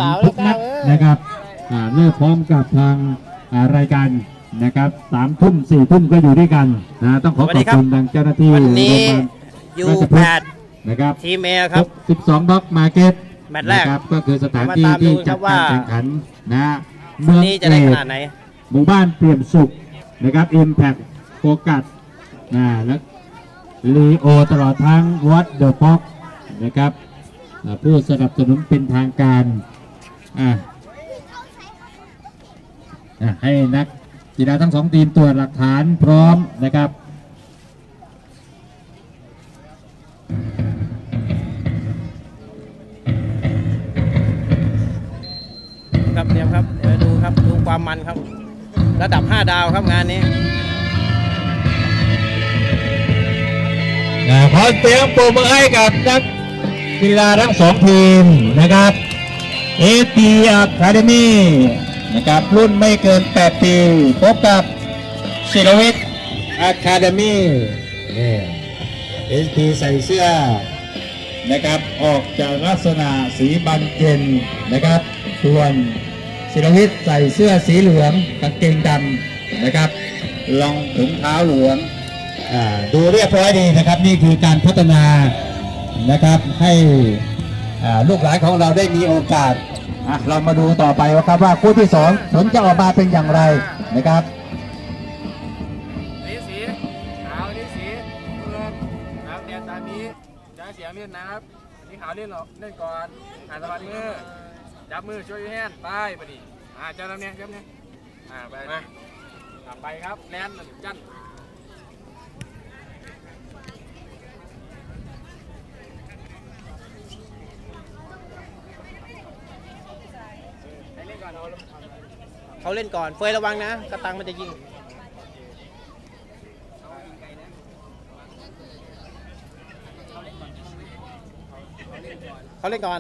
ทุกนัดนะครับเลิกพร้อมกับทางรายการนะครับ3 ทุ่ม 4 ทุ่มก็อยู่ด้วยกันนะต้องขอขอบคุณทางเจ้าหน้าที่วันนี้ยู8 นะครับทีมเอครับ 12บล็อกมาร์เก็ตแมตช์แรกก็คือสถานที่ที่จัดการแข่งขันนะเมืองจะได้ขนาดไหนหมู่บ้านเปี่ยมสุขนะครับ Impact โฟกัสและลีโอตลอดทั้งวัดเดอะพ็อกนะครับผู้สนับสนุนเป็นทางการให้นักกีฬาทั้ง2 ทีมตรวจหลักฐานพร้อมนะครับครับเตรียมครับเดี๋ยวดูครับดูความมันครับระดับ5 ดาวครับงานนี้ขอเสียงปรบมือให้กับนักกีฬาทั้ง2 ทีมนะครับAT Academy นะครับรุ่นไม่เกิน8 ปีพบกับศิลวิทย์ Academy SP ใส่เสื้อนะครับออกจากลักษณะสีบานเย็นนะครับส่วนศิลวิทย์ใส่เสื้อสีเหลืองกางเกงดำนะครับรองถุงเท้าเหลืองดูเรียบร้อยดีนะครับนี่คือการพัฒนานะครับให้ลูกหลานของเราได้มีโอกาสเรามาดูต่อไปว่าครับว่าคู่ที่2ผลจะออกมาเป็นอย่างไรนะครับสีขาวนี่สีเงินน้ำแดงตามนี้จะเสียงเล่นนะครับสีขาวเล่นก่อนหันสะบัดมือจับมือช่วยแฮนด์ไปพอดีเจ้าน้ำเนี่ยไปมาไปครับแลนด์จันเขาเล่นก่อนเฟยระวังนะกระตังมันจะยิงเขาเล่นก่อน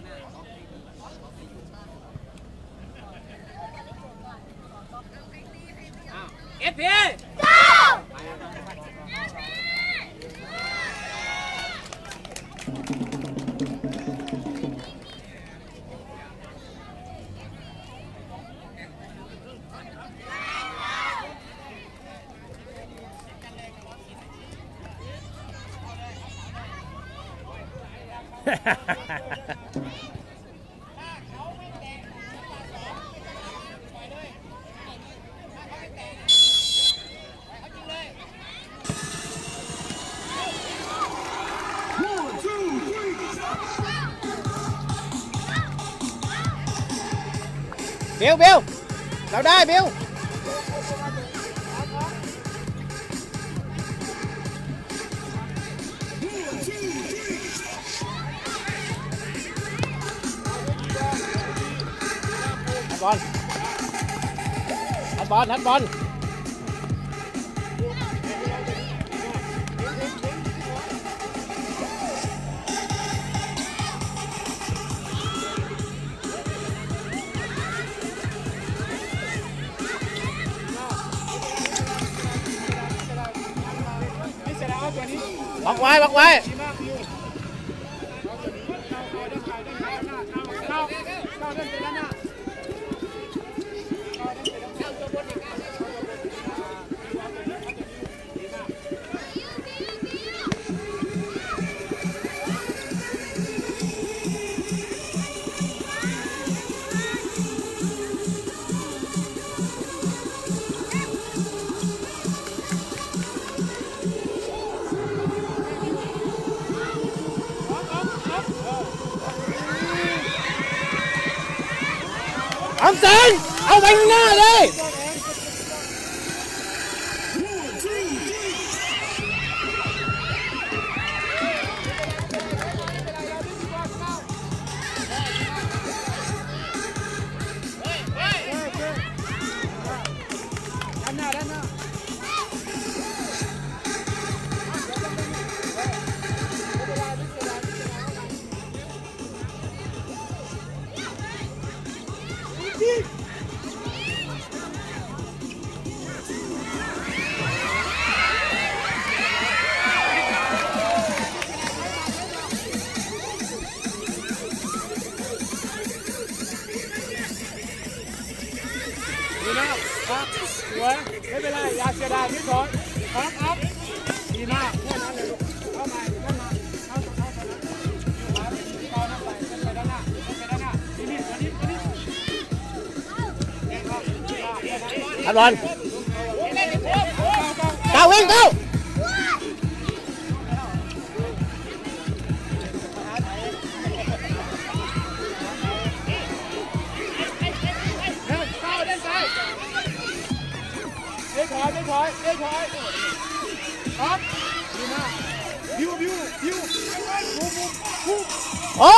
SPบิวเราได้บิวทัดบอลบักไว้ทำเส้นเอาไปข้างหน้าเลยดีนะครับสวยไม่เป็นไรอย่าเสียดายพี่สอนครับดีมากแค่นั้นเลยลูกเข้ามาเข้ามาเข้ามาต่อหน้าไปไปด้านหน้าไปด้านหน้านี่อัดบอลก้าววิ่งก้าวไม่ถอยครับดีมากบิวโอ้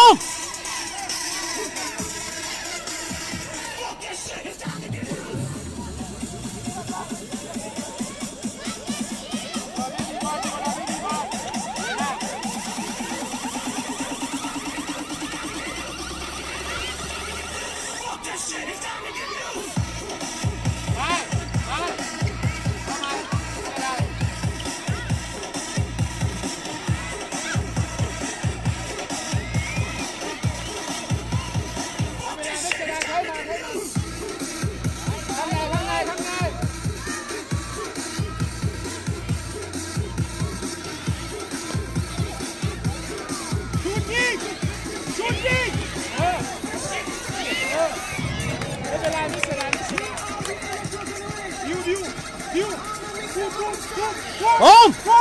โอ้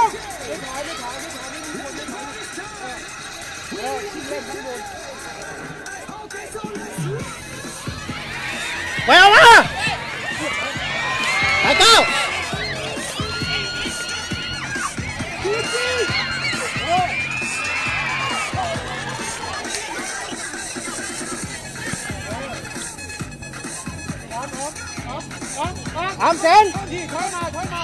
ไปเอามาไปก้าวทำเส้นนี่ถอยมาออก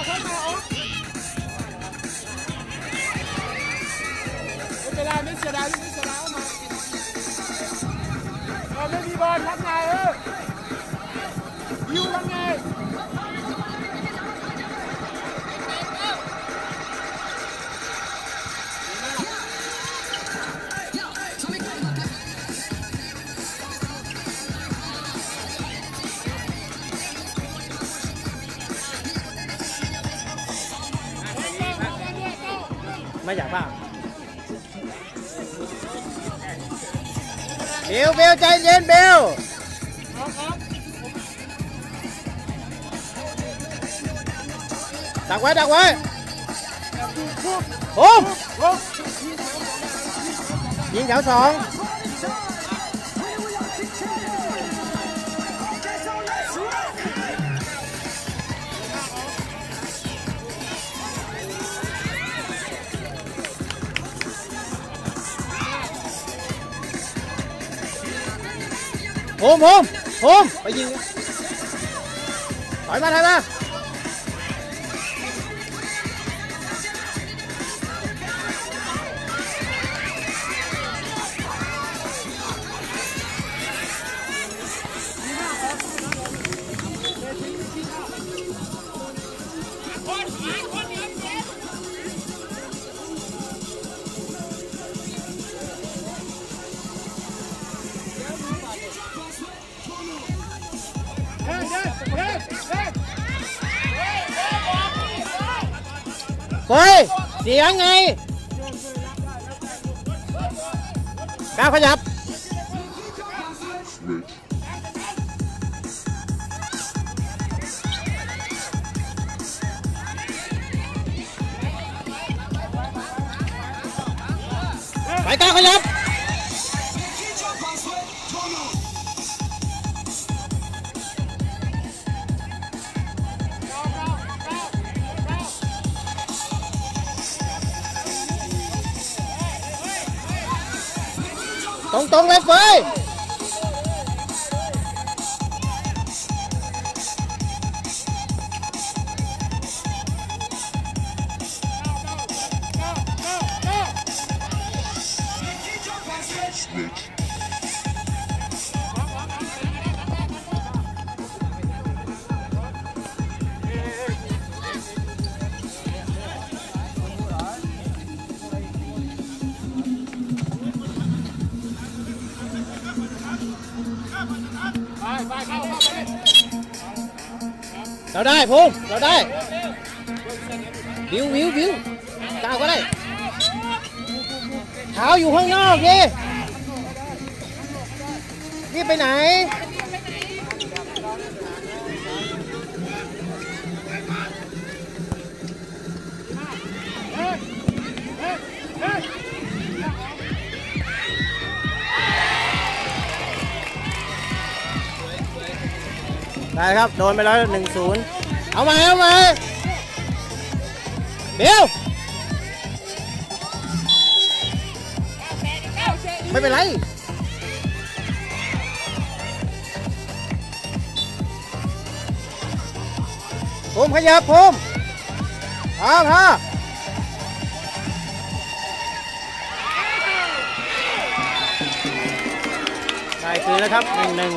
ไม่เสียดายเอามาเราไม่มีบอลทำไงยิวทำไงไม่อยากบ้าเบลใจเย็นเบลดักไว้โอ้ยิงแถวสองโฮมไปยิงถอยมาเฮ้ยเสียงไงก้าวขยับไปก้าวขยับตรงเลยเฟยไปเข้าเราได้ภูมิเราได้วิวก้าวก็ได้เท้าอยู่ข้างนอกดินี่ไปไหนได้ครับโดนไปแล้ว1-0เอาใหม่เดี๋ยวไม่เป็นไรภูมิขยับภูมิพอได้คืนแล้วครับ1-1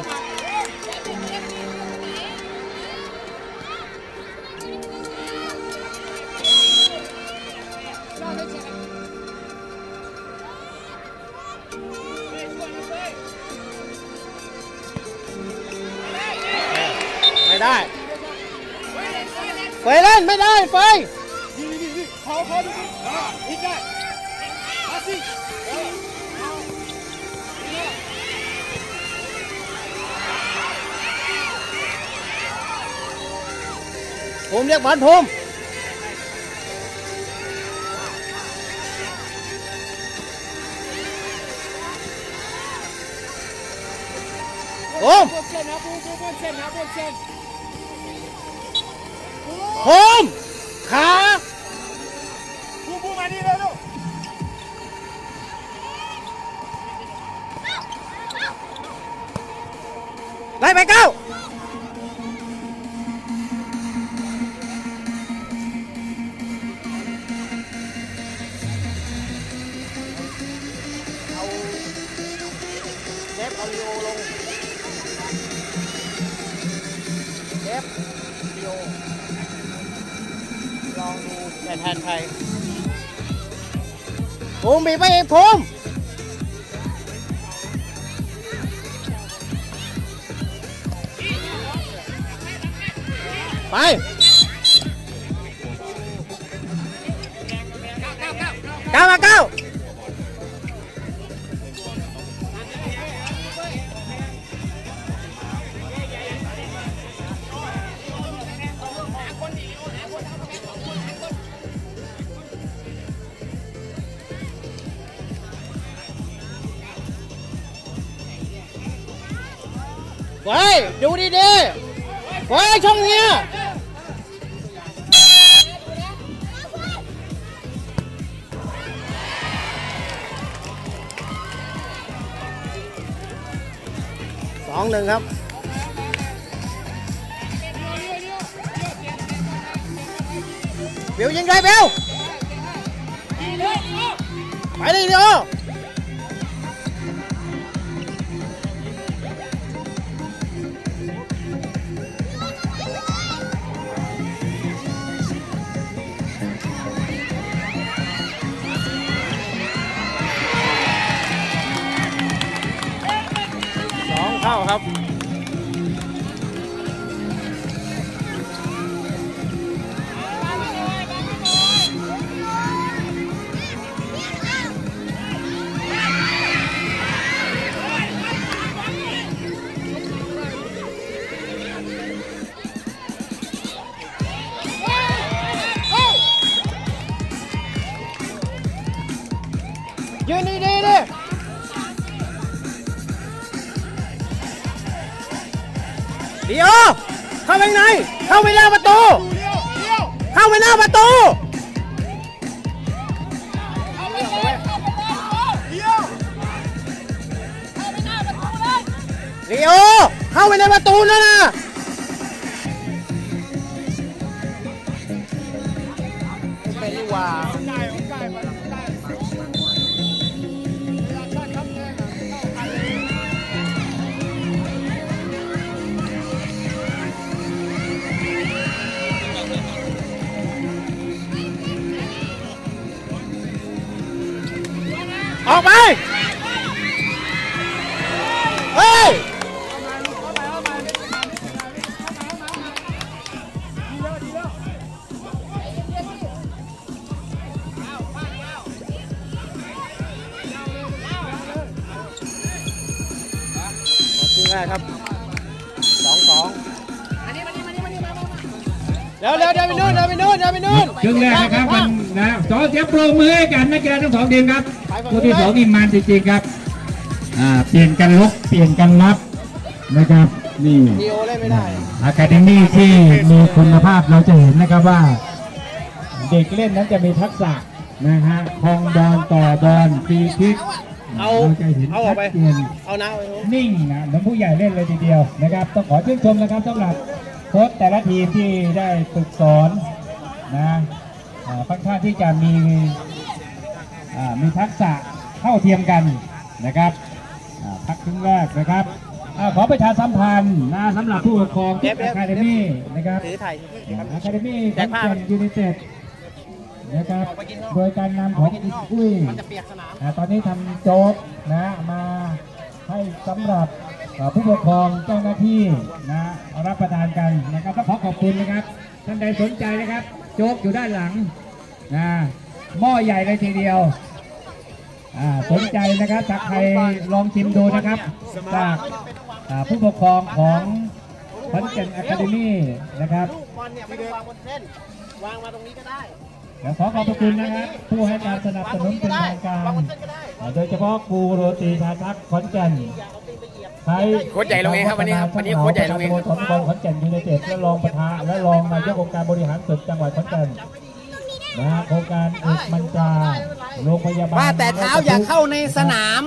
ไม่ได้ไฟเล่นไม่ได้ไฟภูมิเรียกบอลภูมิภูมิขามานี่เลยลูกไล่ไปเก้าเซฟเอาลีโอลงเซฟลีโอลองดูแต่แทนไทยภูมิบีบไปเองภูมิไปก้าวมาก้าวไว้ดูดีๆไว้ช่องเนี้ย2-1ครับเบลยิงได้เบลไปเลยเดียวเข้าครับยืนดีๆดิเดี๋ยวเข้าไปไหนเข้าไปหน้าประตูเข้าไปหน้าประตูเดี๋ยวเข้าไปในประตูนั่นนะเป็นดีว่าออกไปเฮ้ยครึ่งแรกครับ2-2เดี๋ยวเดินไปนู่นครึ่งแรกนะครับมันนะสองเสียงปรบมือให้กันนักกีฬาทั้งสองทีมครับคู่ที่สองนี่มันจริงๆครับเปลี่ยนกันลุกเปลี่ยนกันรับนะครับนี่ดีโอเล่นไม่ได้อะคาเดมี่ที่มีคุณภาพเราจะเห็นนะครับว่า เด็กเล่นนั้นจะมีทักษะนะฮะคลองบอลต่อบอลฟรีคิกเราจะเห็นชัดเจนเอาน้ำไปนิ่งนะเหมือนผู้ใหญ่เล่นเลยทีเดียวนะครับต้องขอชื่นชมนะครับสำหรับโค้ชแต่ละทีมที่ได้ฝึกสอนนะค่อนข้างที่จะมีทักษะเท่าเทียมกันนะครับพักครึ่งแรกนะครับขอประชาสัมพันธ์นะสำหรับผู้ปกครองที่อะคาเดมี่นะครับถือถ่ายอะคาเดมี่ขอนแก่นยูไนเต็ดนะครับโดยการนำของอีกอุ้ยมันจะเปียกสนามตอนนี้ทำโจ๊กนะมาให้สำหรับผู้ปกครองเจ้าหน้าที่นะรับประทานกันนะครับก็ขอบคุณนะครับท่านใดสนใจนะครับโจ๊กอยู่ด้านหลังนะหม้อใหญ่เลยทีเดียวสนใจนะครับถ้าใครลองชิมดูนะครับจากผู้ปกครองของขอนแก่นอะคาเดมี่นะครับลูกบอลเนี่ยไม่ได้วางบนเส้นวางมาตรงนี้ก็ได้ขอขอบพระคุณนะครับผู้ให้การสนับสนุนเป็นทางการโดยเฉพาะครูโรตีชาทักขอนแก่นใช้โค้ชใหญ่ลงเองครับวันนี้ครับวันนี้โค้ชใหญ่ลงเองสโมสรบอลขอนแก่นยูไนเต็ดและรองประธานและรองนายกองค์การบริหารส่วนจังหวัดขอนแก่นนะโครงการเอกมัญจาโรงพยาบาลว่าแต่เท้าอย่าเข้าในสนาม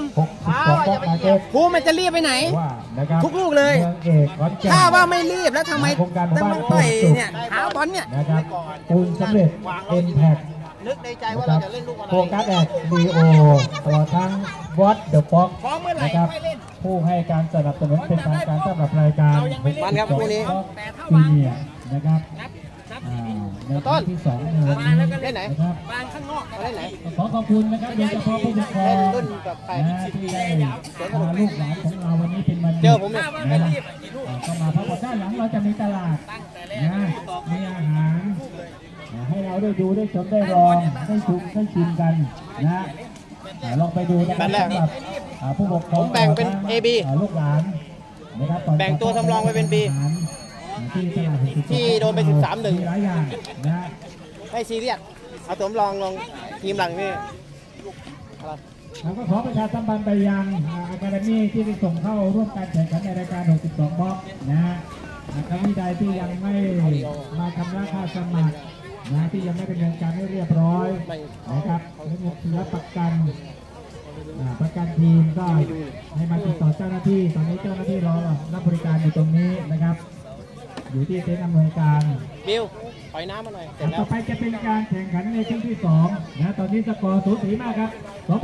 62ต้องมาเก็บครูมันจะรีบไปไหนว่านะครับทุกลูกเลยมืองเอกขอนแก่นถ้าว่าไม่รีบแล้วทำไมโครงการหมู่ต้องบ้านมาต่อยสุขเนี่ยเท้าบอลเนี่ยนะครับปูนสำเร็จเอ็นแพคนึกในใจว่าเราจะเล่นลูกอะไรโฟกัสแอดดีโอตลอดทั้งวอตเดอะฟ็อกพร้อมเมื่อไหร่นะครับค่อยเล่นผู้ให้การสนับสนุนเป็นทางการสำหรับรายการมันครับคู่นี้ปีเนียนะครับในครั้งที่2ในวันนี้เล่นไหนนะครับวางข้างนอกเอาเล่นไหนขอขอบคุณนะครับโดยเฉพาะผู้ปกครองเล่นรุ่นแบบใครนะที่ได้พาลูกหลานของเราวันนี้เป็นวันหยุดเจอผมเนี่ยนะก็มาเพราะว่าด้านหลังเราจะมีตลาดนะมีอาหารให้เราได้ดูได้ชมได้ลองได้ชิมกันนะลองไปดูนะครับสำหรับผู้ปกครองผมแบ่งเป็น A B ลูกหลานนะครับก่อนแบ่งตัวสำรองไปเป็น B ที่ตลาดที่โดนไป13-1 มีหลายอย่างนะไม่ซีเรียสเอาตัวลองทีมหลังนี่อะไรเราก็ขอประชาสัมพันธ์ไปยังอะคาเดมี่ที่ได้ส่งเข้าร่วมการแข่งขันในรายการ 62 บล็อกนะฮะท่านใดที่ยังไม่มาชำระค่าสมัครนะที่ยังไม่ดำเนินการให้เรียบร้อยนะครับและมีรับประกันทีมก็ให้มาติดต่อเจ้าหน้าที่ตอนนี้เจ้าหน้าที่รอรับบริการอยู่ตรงนี้นะครับอยู่ที่เต็นท์อำนวยการบิวปล่อยน้ำมาหน่อยเสร็จแล้ต่วอไปจะเป็นการแข่งขันในครั้งที่2นะตอนนี้สกอร์สูสีมากครับ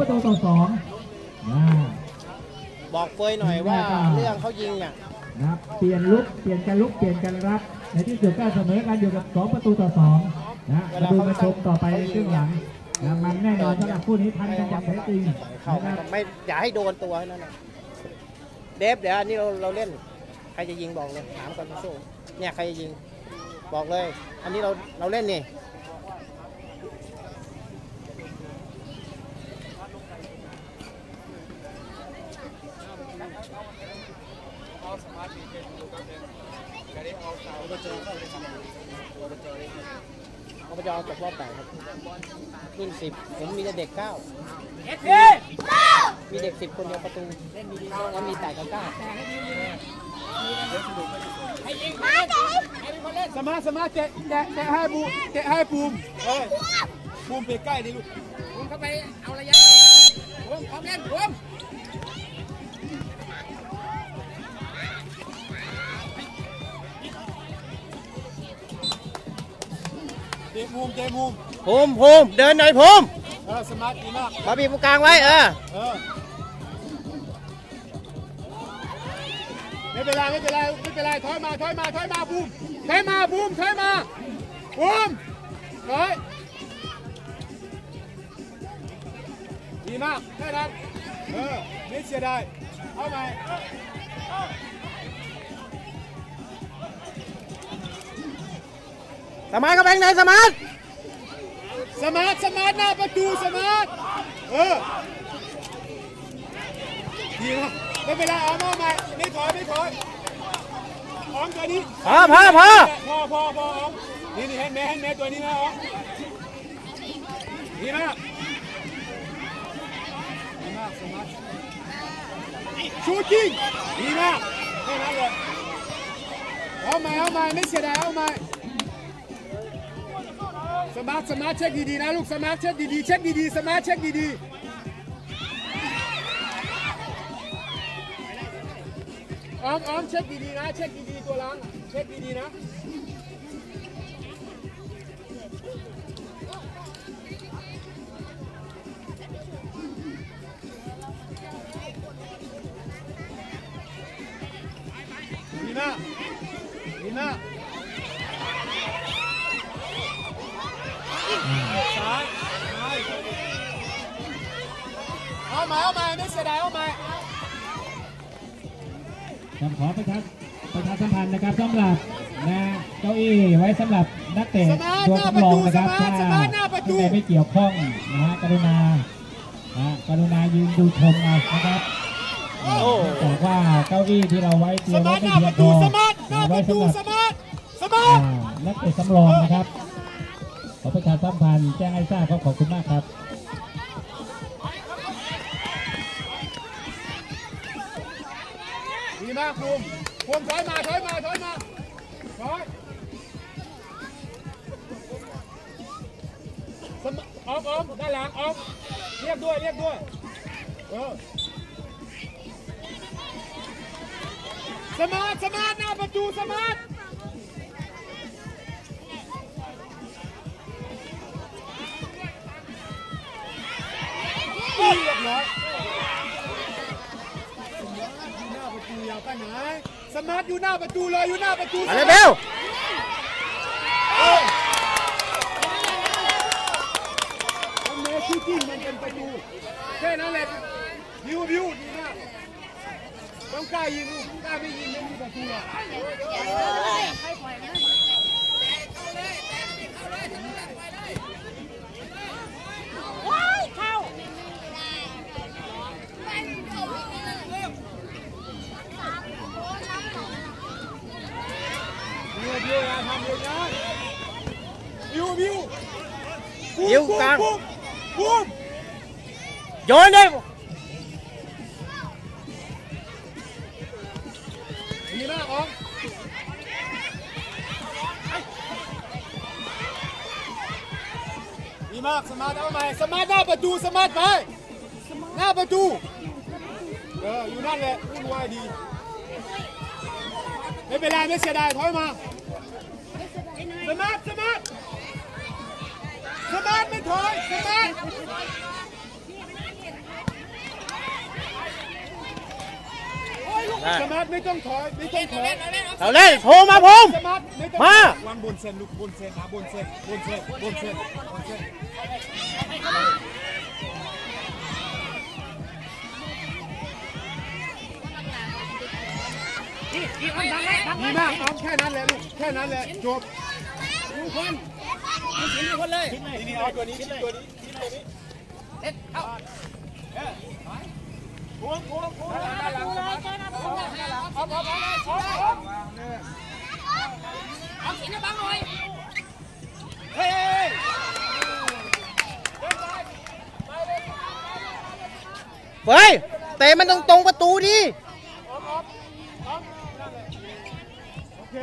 2-2นะบอกเฟยหน่อยว่าเรื่องเขายิงอ่ะนะครับเปลี่ยนลุกเปลี่ยนกันลุกเปลี่ยนกันรับในที่สุดก็เสมอกันอยู่กับ2-2นะมาดูมาชมต่อไปในครึ่งหลังนะมันแน่นอนสำหรับคู่นี้ทันกันอย่างแท้จริงเข้านะครับไม่อย่าให้โดนตัวนั่นนะเดฟเดี๋ยวอันนี้เราเล่นใครจะยิงบอกเลยถามก่อนพี่โซ่เนี่ยใครจะยิงบอกเลย อันนี้เราเล่นนี่เขาจะเอาจากรอบ8ครับรุ่น10ผมมีแต่เด็ก9มีเด็ก10คนเดียวประตูแล้วมี8กับ9 สมาเตะให้บูเตะให้ปูมปูมไปใกล้ดิลูกปูมเข้าไปเอาระยะปูมพร้อมเล่นปูมเตะมุมภูมิเดินหน่อยภูมิสมาร์ทดีมากมาบีบตรงกลางไว้ไม่เป็นไรถอยมาบูมถอยมาถอยดีมากแค่นั้นไม่เสียดายเอาใหม่สมาร์ทกับแบงค์ไหนสมาร์ทหน้าประตูสมาร์ทดีนะไม่เป็นไรเอามาใหม่ไม่ถอยนี้พอพอนี่แฮนด์แมนตัวนี้นะอ๋อดีมากสมาร์ทชูกิ้งดีมากแค่นั้นเลยเอาใหม่ไม่เสียดายเอาใหม่สมาร์ทเช็คดีๆนะลูกสมาร์ทเช็คดีๆสมาร์ทเช็คดีๆออมเช็คดีๆนะเช็คดีๆตัวหลังเช็คดีๆนะดีมากซ้ายเอาใหม่ไม่เสียดายเอาใหม่ขอประชาสัมพันธ์นะครับสำหรับนะเก้าอี้ไว้สำหรับนักเตะตัวสำรองนะครับถ้าท่านใดไม่เกี่ยวข้องนะฮะกรุณายืนดูชมเอานะครับบอกว่าเก้าอี้ที่เราไว้เตรียมไว้ไม่เพียงพอไว้สำหรับนักเตะสำรองนะครับขอประชาสัมพันธ์แจ้งให้ทราบครับขอบคุณมากครับดีมากภูมิถอยมาถอยออมด้านหลังออมเรียกด้วยสมาร์ทหน้าประตูสมาร์ทเรียบร้อยอย่าไปไหนสมาร์ทอยู่หน้าประตูเลยอยู่หน้าประตูอะไรเบลมันเมย์จริงมันเป็นประตูแค่นั้นแหละวิวดีมากต้องกล้ายิงกล้าไม่ยิงไม่มีประตูหรอกวิวกลางบูมโยนเลยดีมากอ๋องดีมากสมาร์ทเอาใหม่สมาร์ทหน้าประตูสมาร์ทไปหน้าประตูอยู่นั่นแหละวุ่นวายดีไม่เป็นไรไม่เสียดายถอยมาสมาร์ทไม่ถอยสมาร์ทไม่ต้องถอยเราเล่นโผล่มาผมมาวางบนเส้นลูกบนเส้นนะบนเส้นดีมากเอาแค่นั้นแหละลูกแค่นั้นแหละจบทุกคนเลยนี่เอาตัวนี้เซ็ตเข้าพวงเอาสินบังหน่อยเฮ้ยเตะมันตรงประตูดิโอเค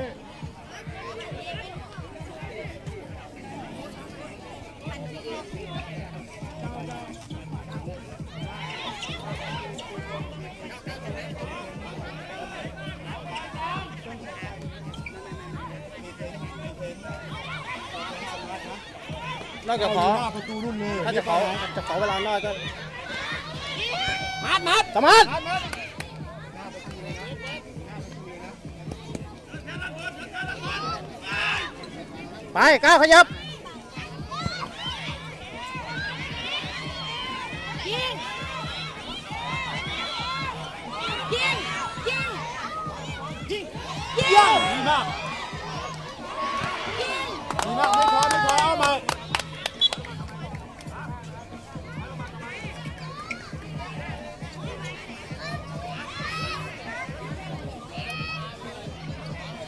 นอกจากขอประตูรุ่นเลยถ้าจะขอเวลาน้อยก็มัดสมาร์ทไปก้าวขยับดีมากไม่ถอยเอาใหม่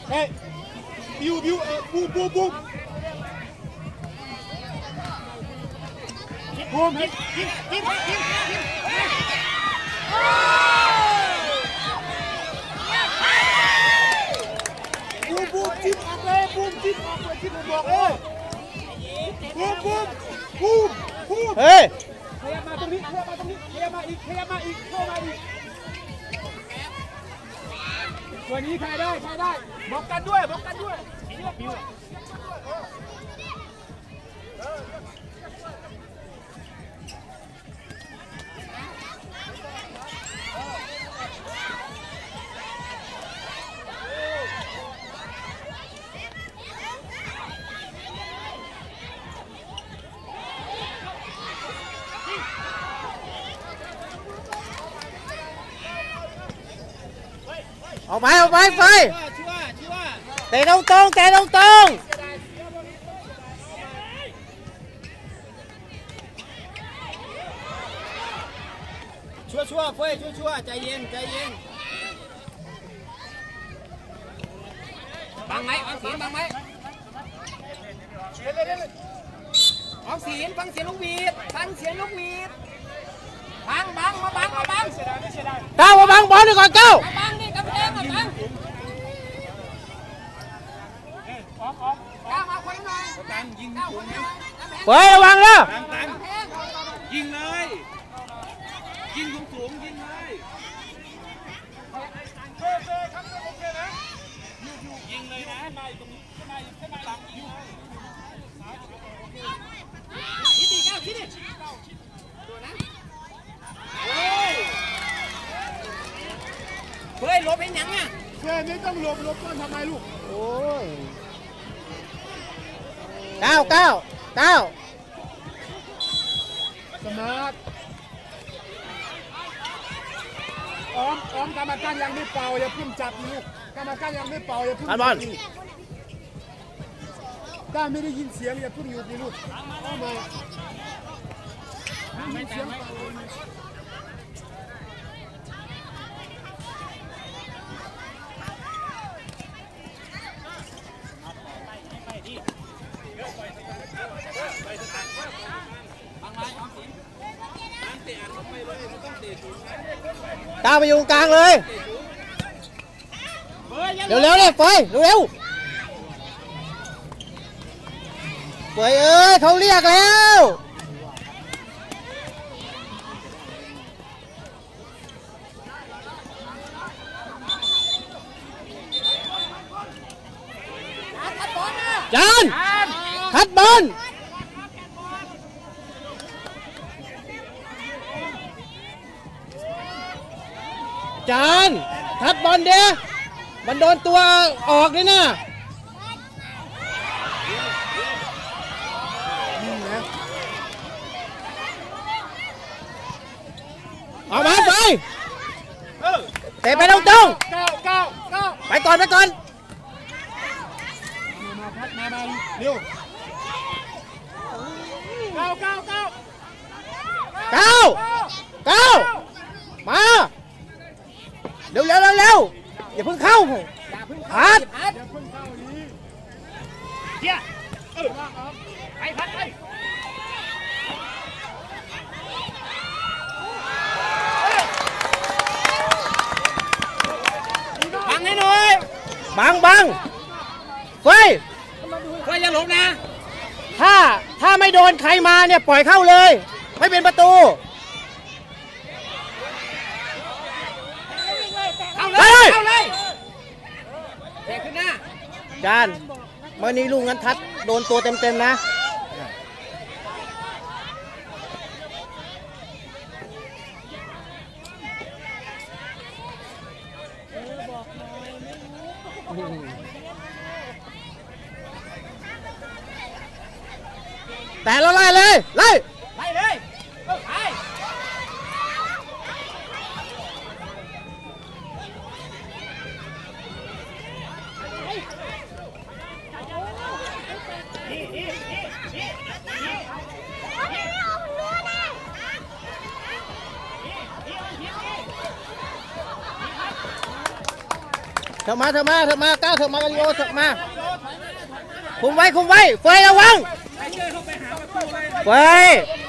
เฮ้ยบิวบูมบูมบูมบูมยิงบูมจิ้มออกเลยบูมจิ้มออกเลยที่ผมบอกเลยบูมเฮ้ยขยับมาตรงนี้ขยับมาอีกเข้ามาอีกตัวนี้ใครได้บอกกันด้วยออกไปไฟเตะตรงชั่วเฟ้ยชั่วใจเย็นบังไหมออมสินบังไหมออมสินฟังเสียงลูกวีดบังมาบังก้าวมาบังบอลดีกว่าก้าวบังนี่กำแพงบังก้าวมาคนหน่อยตังยิงสูงนะเฮ้ยระวังนะตังยิงเลยยิงสูงยิงเลยยิงเลยนะมาอยู่ตรงนี้ขึ้นมาตังยิงเลยคิดดิก้าวคิดดิตัวนะเฮ้ยลบเป็นยังไงเฮ้ยไม่ต้องลบก่อนทำไมลูกโอ้ยก้าวสมาร์ทออมกรรมการยังไม่เป่าอย่าพึ่งจับลูกกรรมการยังไม่เป่าอย่าพึ่งบอลถ้าไม่ได้ยินเสียงอย่าพึ่งอยู่ดีลูกเข้ามาไม่เสียงก้าวไปอยู่กลางเลยเร็วเลยเฟยเร็วเอ้ยเขาเรียกแล้วจานทัดบอลจานทัดบอลเด้มันโดนตัวออกเลยนะเอามาไปเตะไปตรงไปก่อนมาพัดมาเร็วก้าวมาเร็วอย่าเพิ่งเข้าพัดพัดบังให้หน่อยบังเฮ้ยอย่าหลบนะถ้าไม่โดนใครมาเนี่ยปล่อยเข้าเลยไม่เป็นประตูเอาเลยเตะขึ้นหน้าจานเมื่อนี้ลูกงั้นทัดโดนตัวเต็มนะแต่เราไล่เลยเถอะมาก้าวเถอะมากันโยเถอะมาคุมไว้เฟยระวังเฟย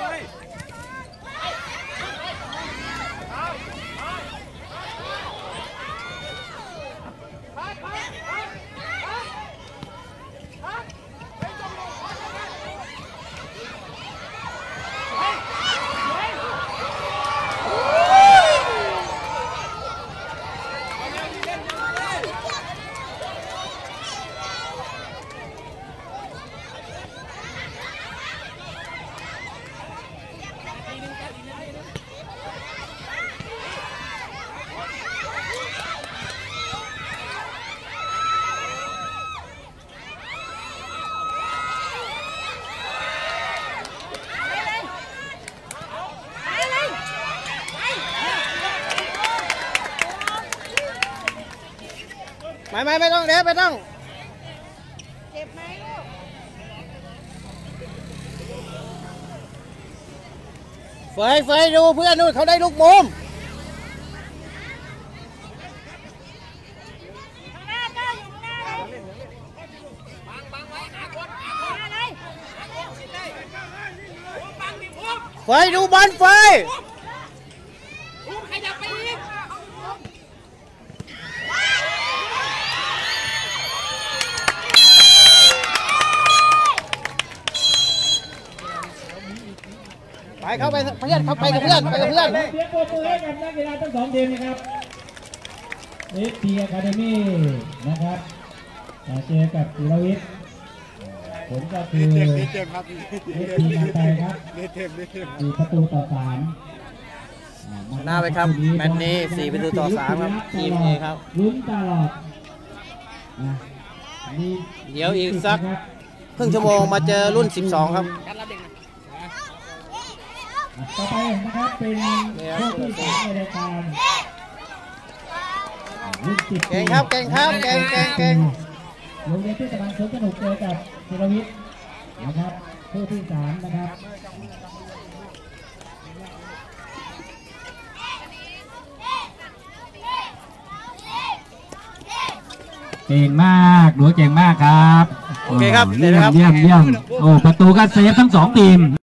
ไม่ต้องเด็บไม่ต้องเจ็บไหมลูกเฟยดูเพื่อนนู่นเขาได้ลูกมุมเฟยดูบอลเฟยไปเข้าไปเพื่อนไปกับเพื่อนเสียงปรบมือให้กับนักกีฬาทั้งสองทีมนะครับFP Academy นะครับเจอกับศิรวิทย์ผลก็คือFP นำไปครับ4-3 ชนะไปครับแมตช์นี้4-3ครับทีมเอครับลุ้นตลอดเดี๋ยวอีกสักครึ่งชั่วโมงมาเจอรุ่น12ครับต่อไปนะครับเป็นคู่ที่3ในรายการเก่งครับเก่งโรงเรียนเทศบาลสวนสนุกเจอกับศิรวิทย์นะครับคู่ที่3นะครับเก่งมากหนูเก่งมากครับโอเคครับเยี่ยมโอ้ประตูก็เซฟทั้ง2ทีม